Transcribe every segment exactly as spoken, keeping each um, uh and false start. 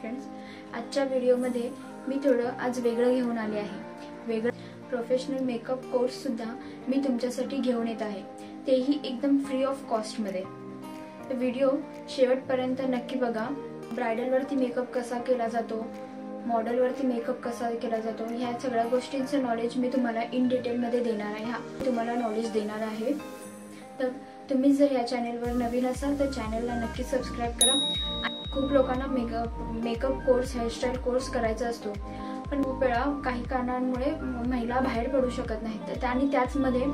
Friends, आजच्या व्हिडिओमध्ये मी थोडं आज वेगळं घेऊन आले आहे. वेगळं प्रोफेशनल मेकअप कोर्स सुद्धा मी तुमच्यासाठी घेऊन येत आहे, तेही एकदम फ्री ऑफ कॉस्ट मध्ये. तर व्हिडिओ शेवटपर्यंत नक्की बघा. ब्रायडल वरती मेकअप कसा केला जातो, मॉडेल वरती मेकअप कसा केला जातो, ह्या सगळ्या गोष्टींचं नॉलेज मी तुम्हाला इन डिटेल मध्ये देणार आहे. हा तुम्हाला नॉलेज देणार आहे. तर तुम्ही जर या चॅनलवर नवीन असाल तर चॅनलला नक्की सबस्क्राइब करा. खूप लोकांना makeup makeup course, hairstyle course करायचा असतो, पण खूप वेळा काही कारणांमुळे महिला बाहेर पडू शकत नाहीत. तर आणि त्याचमध्ये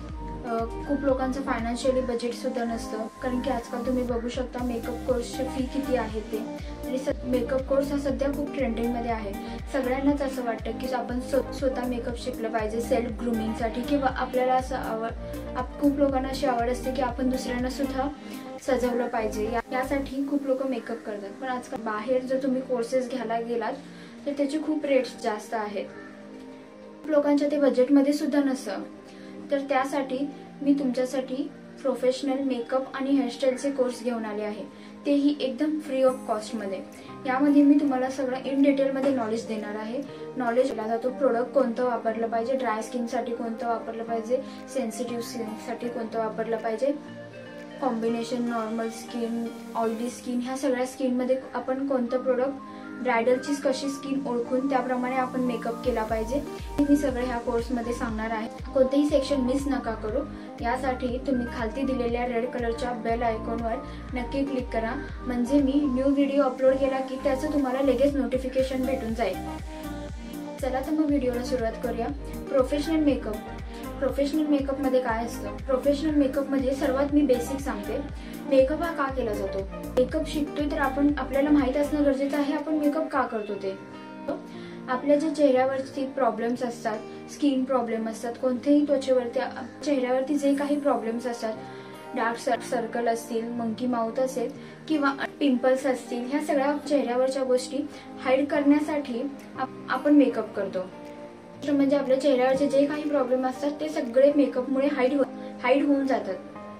खूप लोकांचं फायनान्शियली बजेट सुद्धा नसतं, कारण की आजकाल तुम्ही बघू शकता मेकअप कोर्सची फी किती आहे ते. आणि मेकअप कोर्स हा सध्या खूप ट्रेंडिंगमध्ये आहे. सगळ्यांनाच असं वाटतं की आपण स्वतः मेकअप शिकलं पाहिजे सेल्फ ग्रूमिंगसाठी, किंवा आपल्याला असं आवड खूप लोकांना अशी आवड असते की आपण दुसऱ्यांना सुद्धा सजवलं पाहिजे. यासाठी खूप लोक मेकअप करतात. पण आजकाल बाहेर जर तुम्ही कोर्सेस घ्यायला गेलात तर त्याचे खूप रेट्स जास्त आहेत. खूप लोकांच्या ते बजेटमध्ये सुद्धा नसतं. तर त्यासाठी मी तुमच्यासाठी प्रोफेशनल मेकअप आणि हेअरस्टाईलचे कोर्स घेऊन आले आहे, तेही एकदम फ्री ऑफ कॉस्टमध्ये. यामध्ये मी तुम्हाला सगळं इन डिटेलमध्ये नॉलेज देणार आहे. नॉलेज दिला जातो प्रोडक्ट कोणतं वापरलं पाहिजे, ड्राय स्किनसाठी कोणतं वापरलं पाहिजे, सेन्सिटिव्ह स्किनसाठी कोणतं वापरलं पाहिजे, combination, normal skin, oily skin, ह्या सगळ्या स्किनमध्ये आपण कोणतं प्रोडक्ट, ब्रायडलची कशी स्किन ओळखून त्याप्रमाणे आपण मेकअप केला पाहिजे, मी सगळं ह्या कोर्समध्ये सांगणार आहे. कोणतेही सेक्शन मिस नका करू. यासाठी तुम्ही खालती दिलेल्या रेड कलरच्या बेल आयकॉनवर नक्की क्लिक करा, म्हणजे मी न्यू व्हिडिओ अपलोड केला की त्याचं तुम्हाला लगेच नोटिफिकेशन भेटून जाईल. चला तर मग व्हिडिओला सुरुवात करूया. Professional makeup. प्रोफेशनल मेकअप मध्ये काय असतं? प्रोफेशनल मेकअप मध्ये सर्वात मी बेसिक सांगते. मेकअप हा का केला जातो? मेकअप शिकतोय तर आपण आपल्याला माहित असणं गरजेचं आहे आपण मेकअप का करतो ते. आपल्या ज्या चेहऱ्यावरती प्रॉब्लेम्स असतात, स्किन प्रॉब्लेम असतात, कोणतेही त्वचेवरती चेहऱ्यावरती जे काही प्रॉब्लेम्स असतात, डार्क सर्कल असतील, मंकी माउथ असेल किंवा पिंपल्स असतील, ह्या सगळ्या चेहऱ्यावरच्या गोष्टी हाईड करण्यासाठी आपण मेकअप करतो. म्हणजे आपल्या चेहऱ्यावरचे जे काही प्रॉब्लेम असतात ते सगळे मेकअपमुळे हाईड हो हाईड होऊन जातात.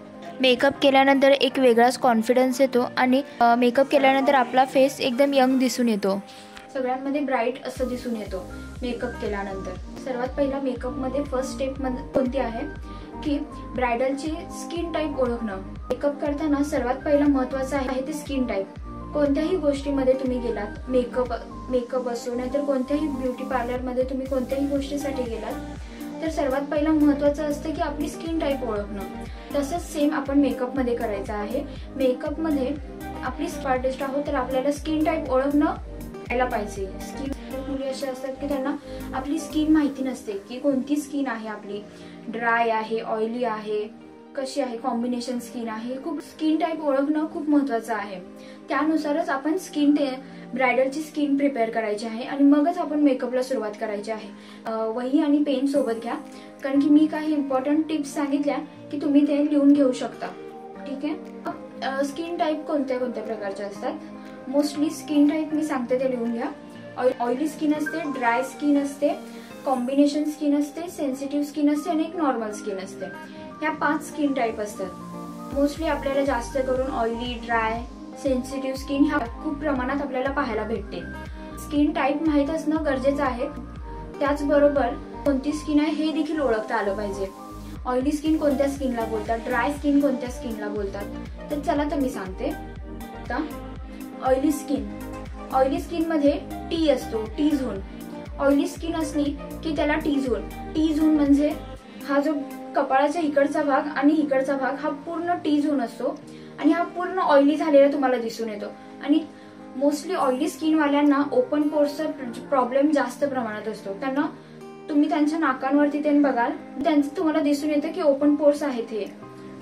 मेकअप केल्यानंतर एक वेगळाच कॉन्फिडन्स येतो आणि मेकअप केल्यानंतर आपला फेस एकदम यंग दिसून येतो, सगळ्यांमध्ये ब्राईट असं दिसून येतो मेकअप केल्यानंतर. सर्वात पहिला मेकअपमध्ये फर्स्ट स्टेप मध्ये कोणती आहे की ब्रायडलची स्किन टाईप ओळखणं. मेकअप करताना सर्वात पहिला महत्त्वाचं आहे ते स्किन टाईप. कोणत्याही गोष्टीमध्ये तुम्ही गेलात, मेकअप मेकअप असो नाहीतर कोणत्याही ब्युटी पार्लरमध्ये तुम्ही कोणत्याही गोष्टीसाठी गेलात तर सर्वात पहिला महत्त्वाचं असतं की आपली स्किन टाईप ओळखणं. तसंच सेम आपण मेकअपमध्ये करायचं आहे. मेकअपमध्ये आपली आर्टिस्ट आहोत तर आपल्याला स्किन टाईप ओळखणं यायला पाहिजे. स्किन मुली असे असतात की त्यांना आपली स्किन माहिती नसते की कोणती स्किन आहे आपली, ड्राय आहे, ऑइली आहे, कशी आहे, कॉम्बिनेशन स्किन आहे. खूप स्किन टाईप ओळखणं खूप महत्त्वाचं आहे. त्यानुसारच आपण स्किन ब्रायडलची स्किन प्रिपेअर करायची आहे आणि मगच आपण मेकअपला सुरुवात करायची आहे. वही आणि पेन सोबत घ्या, कारण की मी काही इम्पॉर्टंट टिप्स सांगितल्या की तुम्ही ते लिहून घेऊ शकता. ठीक आहे. स्किन टाईप कोणत्या कोणत्या प्रकारच्या असतात? मोस्टली स्किन टाईप मी सांगते ते लिहून घ्या. ऑइली स्किन असते, ड्राय स्किन असते, कॉम्बिनेशन स्किन असते, सेन्सिटिव्ह स्किन असते आणि एक नॉर्मल स्किन असते. ह्या पाच स्किन टाईप असतात. मोस्टली आपल्याला जास्त करून ऑइली, ड्राय, सेन्सिटिव्ह स्किन ह्या खूप प्रमाणात आपल्याला पाहायला भेटते. स्किन टाईप माहीत असणं गरजेचं आहे. त्याचबरोबर कोणती स्किन आहे हे देखील ओळखता आलं पाहिजे. ऑइली स्किन कोणत्या स्किनला बोलतात, ड्राय स्किन कोणत्या स्किनला बोलतात. तर चला तर मी सांगते. आता ऑइली स्किन. ऑइली स्किन मध्ये टी असतो, टी झोन. ऑइली स्किन असली की त्याला टी झोन. टी झोन म्हणजे हा जो कपाळाच्या इकडचा भाग आणि इकडचा भाग हा पूर्ण टी झोन असतो आणि हा पूर्ण ऑइली झालेला तुम्हाला दिसून येतो. आणि मोस्टली ऑइली स्किन वाल्यांना ओपन पोर्सचा प्रॉब्लेम जास्त प्रमाणात असतो. त्यांना तुम्ही त्यांच्या नाकांवरती ते बघाल, त्यांचं तुम्हाला दिसून येतं की ओपन पोर्स आहेत. हे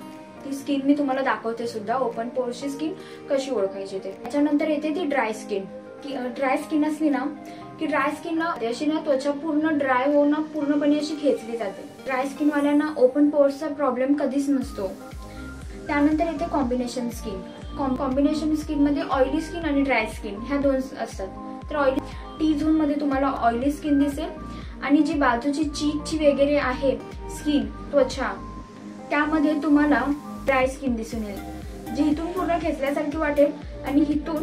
ती स्किन मी तुम्हाला दाखवते सुद्धा, ओपन पोर्सची स्किन कशी ओळखायची ते. त्याच्यानंतर येते ती ड्राय स्किन. की ड्राय स्किन असली ना की ड्राय स्किन ना अशी ना त्वचा पूर्ण ड्राय होऊन ना पूर्णपणे अशी खेचली जाते. ड्राय स्किन वाल्यांना ओपन पोर्सचा प्रॉब्लेम कधीच नसतो. त्यानंतर येते कॉम्बिनेशन स्किन. कॉम्बिनेशन स्किन मध्ये ऑइली स्किन आणि ड्राय स्किन ह्या दोन असतात. तर ऑइली टी झोन मध्ये तुम्हाला ऑइली स्किन दिसेल आणि जी बाजूची चीकची वगैरे आहे स्किन, त्वचा, त्यामध्ये तुम्हाला ड्राय स्किन दिसून येईल, जी इथून पूर्ण खेचल्यासारखी वाटेल आणि इथून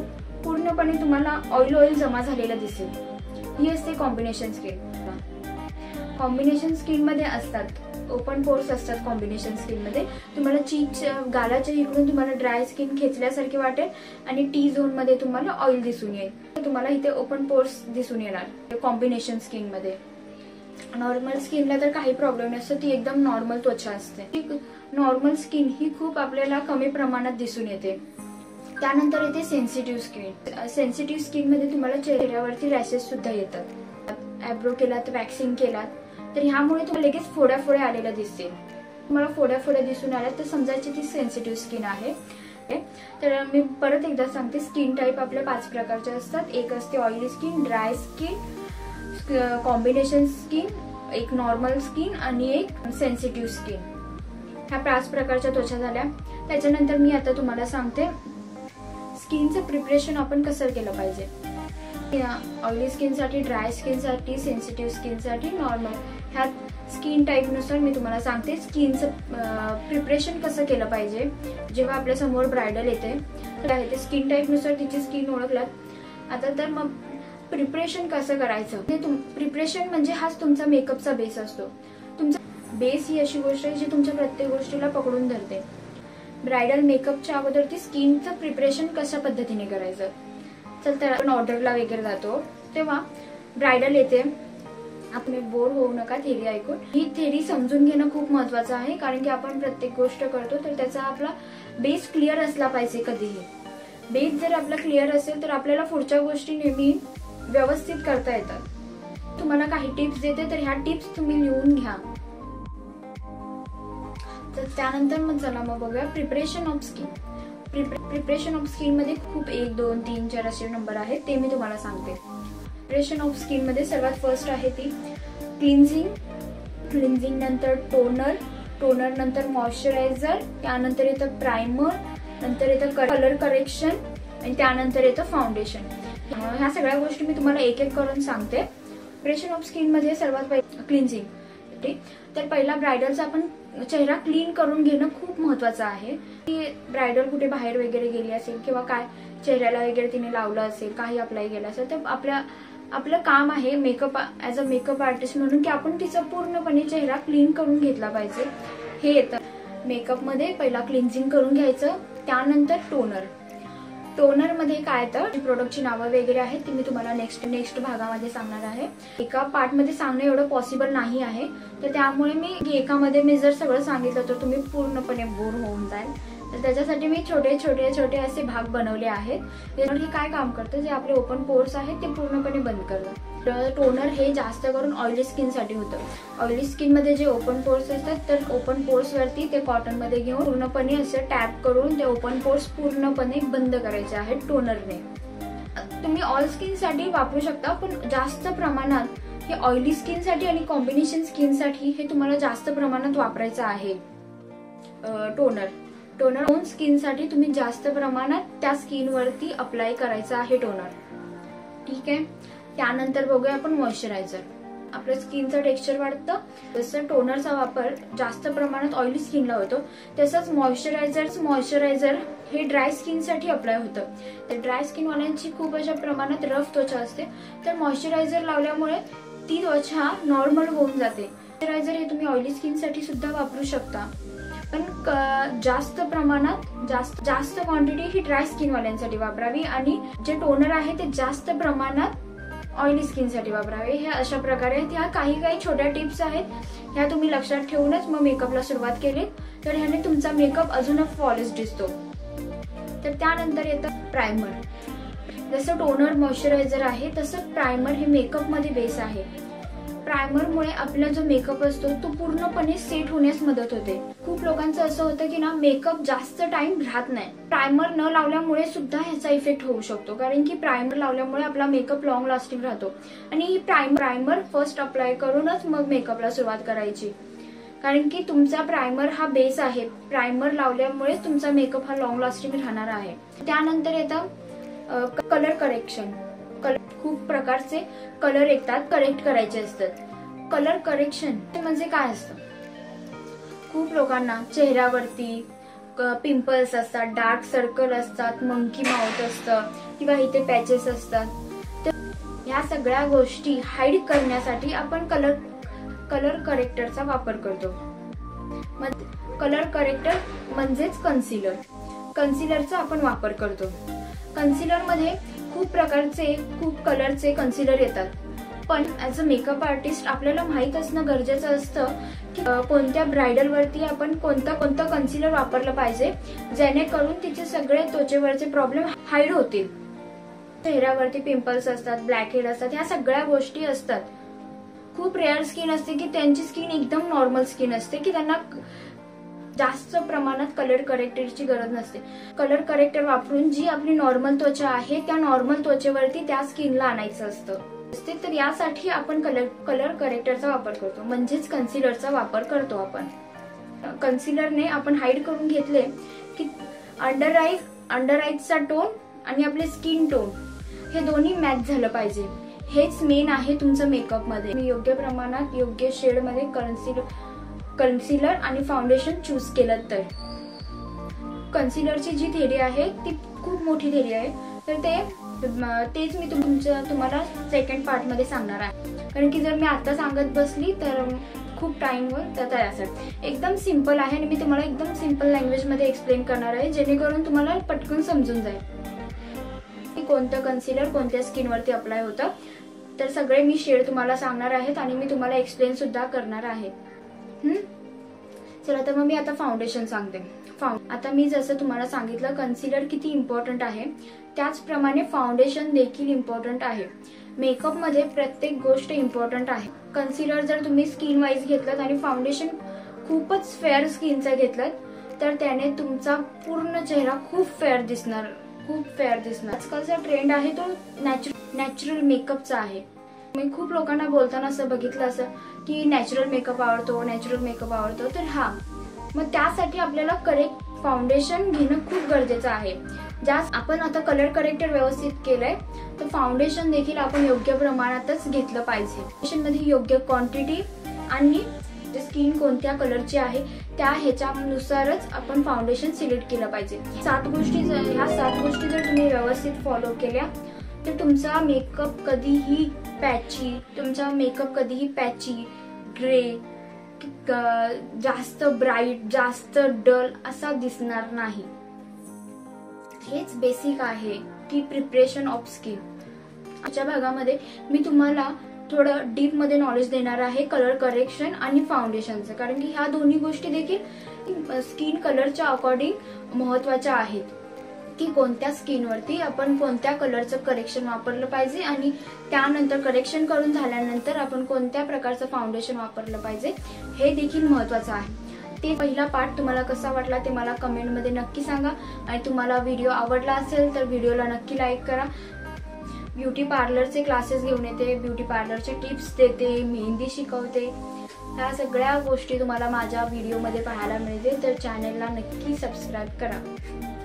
पूर्णपणे तुम्हाला ऑइल ऑइल जमा झालेला दिसेल. ही असते कॉम्बिनेशन स्किन. कॉम्बिनेशन स्किन मध्ये असतात ओपन पोर्स असतात. कॉम्बिनेशन स्किन मध्ये तुम्हाला चीकच्या गालाच्या इकडून तुम्हाला ड्राय स्किन खेचल्यासारखे वाटेल आणि टी झोन मध्ये तुम्हाला ऑइल दिसून येईल. तुम्हाला इथे ओपन पोर्स दिसून येणार कॉम्बिनेशन स्किन मध्ये. नॉर्मल स्किनला तर काही प्रॉब्लेम नसतो, ती एकदम नॉर्मल त्वचा असते. नॉर्मल स्किन ही खूप आपल्याला कमी प्रमाणात दिसून येते. त्यानंतर येते सेन्सिटिव्ह स्किन. सेन्सिटिव्ह स्किन मध्ये तुम्हाला चेहऱ्यावरती रॅशेस सुद्धा येतात. आयब्रो केलात, वॅक्सिंग केलात तर ह्यामुळे तुम्हाला लगेच फोड्या फोड्या आलेल्या दिसतील. तुम्हाला फोड्या फोड्या दिसून आल्या तर समजायची ती सेन्सिटिव्ह स्किन आहे. तर मी परत एकदा सांगते, स्किन टाईप आपल्या पाच प्रकारचे असतात. एक असते oily skin, dry skin, combination skin, एक नॉर्मल स्किन आणि एक सेन्सिटिव्ह स्किन. ह्या पाच प्रकारच्या त्वचा झाल्या. त्याच्यानंतर मी आता तुम्हाला सांगते स्किनचं प्रिपरेशन आपण कसं केलं पाहिजे. ऑइली स्किनसाठी, ड्राय स्किनसाठी, सेन्सिटिव्ह स्किनसाठी, नॉर्मल ह्या स्किन टाईपनुसार मी तुम्हाला सांगते स्किनचं प्रिपरेशन कसं केलं पाहिजे. जेव्हा आपल्या समोर ब्रायडल येते तर ते स्किन टाईपनुसार तिची स्किन ओळखलात. आता तर मग प्रिपरेशन कसं करायचं. प्रिपरेशन म्हणजे हाच तुमचा मेकअपचा बेस असतो. तुमचा बेस ही अशी गोष्ट आहे जी तुमच्या प्रत्येक गोष्टीला पकडून धरते. ब्रायडल मेकअपच्या अगोदर ती स्किनचं प्रिपरेशन कशा पद्धतीने करायचं. चल तर आपण ऑर्डरला वगैरे जातो तेव्हा ब्रायडल येते. आपण बोर होऊ नका थेरी ऐकून. ही थेरी समजून घेणं खूप महत्वाचं आहे, कारण की आपण प्रत्येक गोष्ट करतो तर त्याचा आपला बेस क्लिअर असला पाहिजे. कधीही बेस जर आपला क्लिअर असेल तर आपल्याला पुढच्या गोष्टी नेहमी व्यवस्थित करता येतात. तुम्हाला काही टिप्स देते तर ह्या टिप्स तुम्ही लिहून घ्या. तर त्यानंतर मग चला मग बघूया preparation of skin. Preparation of skin मध्ये खूप एक दोन तीन चार असे नंबर आहेत, ते मी तुम्हाला सांगते. प्रिपरेशन ऑफ स्किन मध्ये सर्वात फर्स्ट आहे ती क्लिन्झिंग. क्लिन्झिंग नंतर टोनर, टोनर नंतर मॉइश्चरायझर, त्यानंतर येतं प्रायमर, नंतर येतं कलर करेक्शन आणि त्यानंतर येतं फाउंडेशन. ह्या सगळ्या गोष्टी मी तुम्हाला एक एक करून सांगते. प्रिपरेशन ऑफ स्किन मध्ये सर्वात पहिले क्लिन्झिंग. तर पहिला ब्रायडलचा आपण चेहरा क्लीन करून घेणं खूप महत्वाचं आहे. की ब्रायडल कुठे बाहेर वगैरे गेली असेल किंवा काय चेहऱ्याला वगैरे तिने लावलं असेल, काही अप्लाय केलं असेल, तर आपल्या आपलं काम आहे makeup as a makeup artist म्हणून की आपण तिचा पूर्णपणे चेहरा क्लीन करून घेतला पाहिजे. हे येतं मेकअप मध्ये. पहिला क्लिन्झिंग करून घ्यायचं, त्यानंतर टोनर. टोनर मध्ये काय तर प्रोडक्टची नावं वगैरे आहेत ती मी तुम्हाला नेक्स्ट नेक्स्ट भागामध्ये सांगणार आहे. एका पार्ट मध्ये सांगणं एवढं पॉसिबल नाही आहे, तर त्यामुळे मी एकामध्ये मी जर सगळं सांगितलं तर तुम्ही पूर्णपणे बोर होऊन जाल. तर त्याच्यासाठी मी छोटे छोटे छोटे असे भाग बनवले आहेत. हे काय काम करतं, जे आपले ओपन पोर्स आहेत ते पूर्णपणे बंद करतं. टोनर हे जास्त करून ऑइली स्किन साठी होतं. ऑइली स्किन मध्ये जे ओपन पोर्स असतात तर ओपन पोर्स वरती ते कॉटन मध्ये घेऊन पूर्णपणे असं टॅप करून ते ओपन पोर्स पूर्णपणे बंद करायचे आहेत टोनरने. तुम्ही ऑल स्किन साठी वापरू शकता, पण जास्त प्रमाणात हे ऑइली स्किन साठी आणि कॉम्बिनेशन स्किन साठी हे तुम्हाला जास्त प्रमाणात वापरायचं आहे. टोनर टोनर ओन स्किन साठी तुम्ही जास्त प्रमाणात त्या स्किन वरती अप्लाय करायचं आहे टोनर. ठीक आहे. त्यानंतर बघूया आपण मॉइश्चरायझर. आपल्या स्किनचं टेक्स्चर वाढतं. जसं टोनरचा वापर जास्त प्रमाणात ऑइली स्किनला होतो तसंच मॉइश्चरायझर मॉइश्चरायझर हे ड्राय स्किन साठी अप्लाय होतं. तर ड्राय स्किन वाल्यांची खूप अशा प्रमाणात रफ त्वचा असते, तर मॉइश्चरायझर लावल्यामुळे ती त्वचा नॉर्मल होऊन जाते. मॉइश्चरायझर हे तुम्ही ऑइली स्किन साठी सुद्धा वापरू शकता, पण जास्त प्रमाणात जास्त जास्त क्वांटिटी ही ड्राय स्किन वाल्यांसाठी वापरावी आणि जे टोनर आहे ते जास्त प्रमाणात ऑइली स्किन साठी वापरावे. हे अशा प्रकारे ह्या काही काही छोट्या टिप्स आहेत, ह्या तुम्ही लक्षात ठेवूनच मग मेकअपला सुरुवात केली तर ह्याने तुमचा मेकअप अजूनच पॉलिश दिसतो. तर त्यानंतर येतं प्रायमर. जसं टोनर मॉइश्चरायझर आहे तसं प्रायमर हे मेकअप मध्ये बेस आहे. प्रायमरमुळे आपला जो मेकअप असतो तो पूर्णपणे सेट होण्यास मदत होते. खूप लोकांचं असं होतं की ना मेकअप जास्त टाइम राहत नाही. प्रायमर न लावल्यामुळे सुद्धा ह्याचा इफेक्ट होऊ शकतो, कारण की प्रायमर लावल्यामुळे आपला मेकअप लॉंग लास्टिंग राहतो आणि ही प्रायमर फर्स्ट अप्लाय करूनच मग मेकअपला सुरुवात करायची, कारण की तुमचा प्रायमर हा बेस आहे. प्रायमर लावल्यामुळे तुमचा मेकअप हा लॉंग लास्टिंग राहणार आहे. त्यानंतर येतं कलर करेक्शन. खूप प्रकारचे कलर येतात, करेक्ट करायचे असतात. कलर करेक्शन म्हणजे काय असतं, खूप लोकांना चेहऱ्यावरती पिंपल्स असतात, डार्क सर्कल असतात, मंकी माउथ असतं किंवा इथे पॅचेस असतात, तर ह्या सगळ्या गोष्टी हाईड करण्यासाठी आपण कलर कलर करेक्टरचा वापर करतो. कलर करेक्टर म्हणजेच कन्सिलर. कन्सिलरचा आपण वापर करतो. कन्सिलर मध्ये खूप प्रकारचे खूप कलरचे कन्सिलर येतात, पण ऍज अ मेकअप आर्टिस्ट आपल्याला माहित असणं गरजेचं असतं की कोणत्या ब्रायडल वरती आपण कोणता कोणता कन्सिलर वापरलं पाहिजे, जेणेकरून तिचे सगळे त्वचेवरचे प्रॉब्लेम हाईड होतील. चेहऱ्यावरती पिंपल्स असतात, ब्लॅक हेड असतात, ह्या सगळ्या गोष्टी असतात. खूप रेअर स्किन असते की त्यांची स्किन एकदम नॉर्मल स्किन असते की त्यांना जास्त प्रमाणात कलर करेक्टरची गरज नसते. कलर करेक्टर वापरून जी आपली नॉर्मल त्वचा आहे त्या नॉर्मल त्वचेवरती त्या स्किनला आणायचं असतं. तर यासाठी आपण कलर कलर करेक्टरचा वापर करतो, म्हणजेच कन्सिलरचा वापर करतो. आपण कन्सिलरने आपण हाईड करून घेतले की अंडर आईज अंडर आईजचा टोन आणि आपले स्किन टोन हे दोन्ही मॅच झालं पाहिजे. हेच मेन आहे तुमचं मेकअप मध्ये. मी योग्य प्रमाणात योग्य शेड मध्ये कन्सिलर कन्सिलर आणि फाउंडेशन चूज केलं तर कन्सिलरची जी थेरी आहे ती खूप मोठी थेरी आहे, तर ते तेच मी तुमच्या तुम्हाला सेकंड पार्ट मध्ये सांगणार आहे. कारण की जर मी आता सांगत बसली तर खूप टाइम वर जाता. यासाठी एकदम सिंपल आहे आणि मी तुम्हाला एकदम सिंपल लँग्वेज मध्ये एक्सप्लेन करणार आहे, जेणेकरून तुम्हाला पटकन समजून जाईल की कोणतं कन्सिलर कोणत्या स्किन वरती अप्लाय होतं. तर सगळे मी शेड तुम्हाला सांगणार आहेत आणि मी तुम्हाला एक्सप्लेन सुद्धा करणार आहे. चला तर मग मी आता फाउंडेशन सांगते. आता मी जसं तुम्हाला सांगितलं कन्सिलर किती इम्पॉर्टंट आहे, त्याचप्रमाणे फाउंडेशन देखील इम्पॉर्टंट आहे. मेकअप मध्ये प्रत्येक गोष्ट इम्पॉर्टंट आहे. कन्सिलर जर तुम्ही स्किन वाईज घेतलं आणि फाउंडेशन खूपच फेअर स्किनचा घेतलं तर त्याने तुमचा पूर्ण चेहरा खूप फेअर दिसणार खूप फेअर दिसणार. आजकालचा ट्रेंड आहे तो नॅचरल नॅचरल मेकअपचा आहे. मी खूप लोकांना बोलताना असं बघितलं असं की नॅचरल मेकअप आवडतो नॅचरल मेकअप आवडतो तर हा मग त्यासाठी आपल्याला करेक्ट फाउंडेशन घेणं खूप गरजेचं आहे. ज्या आपण आता कलर करेक्टर व्यवस्थित केलंय तर फाउंडेशन देखील आपण योग्य प्रमाणातच घेतलं पाहिजे. फाउंडेशन मध्ये योग्य क्वांटिटी आणि स्किन कोणत्या कलरची आहे त्या ह्याच्यानुसारच आपण फाउंडेशन सिलेक्ट केलं पाहिजे. सात गोष्टी ह्या सात गोष्टी जर तुम्ही व्यवस्थित फॉलो केल्या तर तुमचा मेकअप कधीही पॅची तुमचा मेकअप कधीही पॅची ग्रे जास्त ब्राईट जास्त डल असा दिसणार नाही. हेच बेसिक आहे की प्रिपरेशन ऑफ स्किन. आजच्या भागामध्ये मी तुम्हाला थोडं डीप मध्ये नॉलेज देणार आहे कलर करेक्शन आणि फाउंडेशनचं, कारण की ह्या दोन्ही गोष्टी देखील स्किन कलरच्या अकॉर्डिंग महत्वाच्या आहेत की कोणत्या स्किनवरती आपण कोणत्या कलरचं करेक्शन वापरलं पाहिजे आणि त्यानंतर करेक्शन करून झाल्यानंतर आपण कोणत्या प्रकारचं फाउंडेशन वापरलं पाहिजे हे देखील महत्वाचं आहे. ते पहिला पार्ट तुम्हाला कसा वाटला ते मला कमेंटमध्ये नक्की सांगा आणि तुम्हाला व्हिडिओ आवडला असेल तर व्हिडिओला नक्की लाईक करा. ब्युटी पार्लरचे क्लासेस घेऊन येते, ब्युटी पार्लरचे टिप्स देते, मेहंदी शिकवते. ह्या सगळ्या गोष्टी तुम्हाला माझ्या व्हिडिओमध्ये पाहायला मिळते, तर चॅनेलला नक्की सबस्क्राईब करा.